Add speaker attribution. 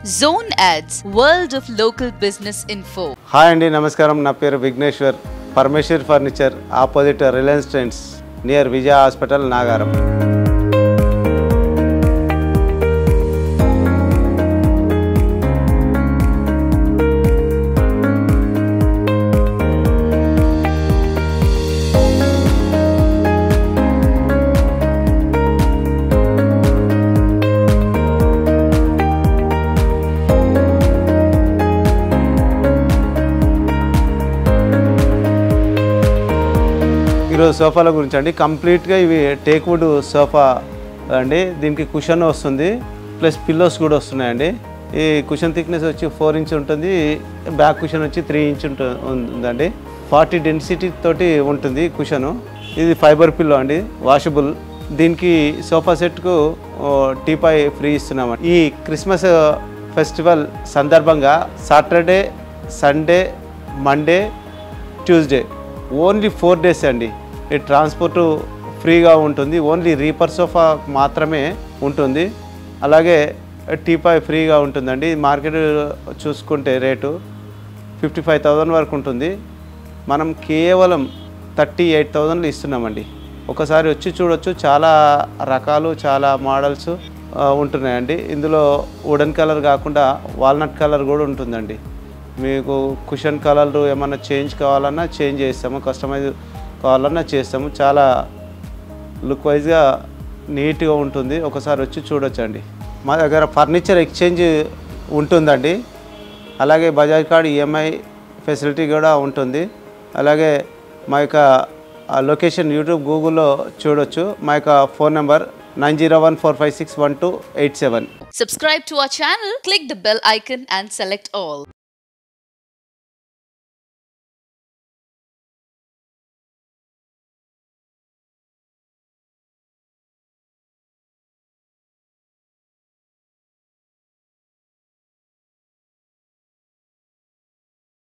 Speaker 1: Zone Ads, World of Local Business Info.
Speaker 2: Hi అండి, నమస్కారం. నా పేరు Vighneshwar. Parameshwar furniture, opposite Reliance Trends, near Vijaya hospital, Nagaram. ఈరోజు సోఫాల గురించి అండి. కంప్లీట్గా ఇవి టేక్ వుడ్ సోఫా అండి. దీనికి కుషన్ వస్తుంది, ప్లస్ పిల్లోస్ కూడా వస్తున్నాయండి. ఈ కుషన్ థిక్నెస్ వచ్చి 4 ఇంచ్ ఉంటుంది, బ్యాక్ కుషన్ వచ్చి 3 ఇంచ్ ఉంటుందండి. 40 డెన్సిటీ తోటి ఉంటుంది కుషను. ఇది ఫైబర్ పిల్లో అండి, వాషబుల్. దీనికి సోఫా సెట్కు టీపాయ్ ఫ్రీ ఇస్తున్నామండి. ఈ క్రిస్మస్ ఫెస్టివల్ సందర్భంగా Saturday, Sunday, Monday, Tuesday only 4 days అండి. ఈ ట్రాన్స్పోర్ట్ ఫ్రీగా ఉంటుంది, ఓన్లీ రీపర్ సోఫా మాత్రమే ఉంటుంది. అలాగే టీపాయ్ ఫ్రీగా ఉంటుందండి. మార్కెట్ చూసుకుంటే రేటు 55,000 వరకు ఉంటుంది. మనం కేవలం 38,000 ఇస్తున్నామండి. ఒకసారి వచ్చి చూడొచ్చు. చాలా రకాలు, చాలా మోడల్స్ ఉంటున్నాయండి. ఇందులో వుడెన్ కలర్ కాకుండా వాల్నట్ కలర్ కూడా ఉంటుందండి. మీకు కుషన్ కలర్ ఏమన్నా చేంజ్ కావాలన్నా చేంజ్ చేస్తాము, కస్టమైజ్ కావాలన్నా చేస్తాము. చాలా లుక్ వైజ్గా నీట్గా ఉంటుంది. ఒకసారి వచ్చి చూడొచ్చండి. మా దగ్గర ఫర్నిచర్ ఎక్స్చేంజ్ ఉంటుందండి. అలాగే బజాజ్ కార్డ్ ఈఎంఐ ఫెసిలిటీ కూడా ఉంటుంది. అలాగే మా యొక్క లొకేషన్ యూట్యూబ్, గూగుల్లో చూడొచ్చు. మా యొక్క phone number 9014561287.
Speaker 1: Subscribe to our channel, click the bell icon and select all.